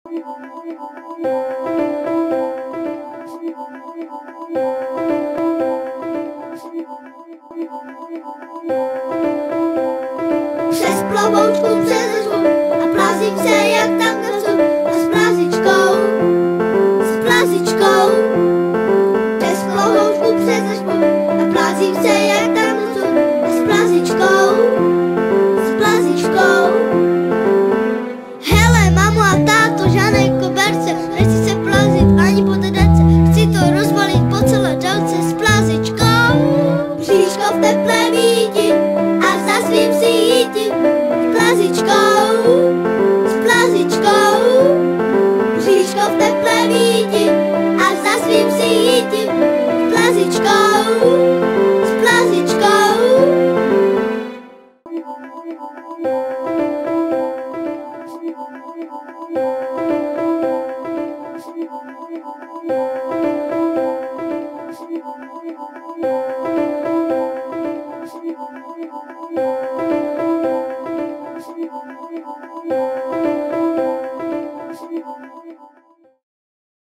Přes plovoučku přes řvu a plazím se jak tangařu a s plazičkou. Přes plovoučku přes řvu a plazím se jak tangařu a s plazičkou. Hele, mamo a táto, žádnej koberce, nechci se plazit ani po dedece, chci to rozvalit po celé délce s plazičkou. Bříško v teplé víti a za svým si jíti s plazičkou. Bříško v teplé víti a za svým si jíti s plazičkou. Thank you.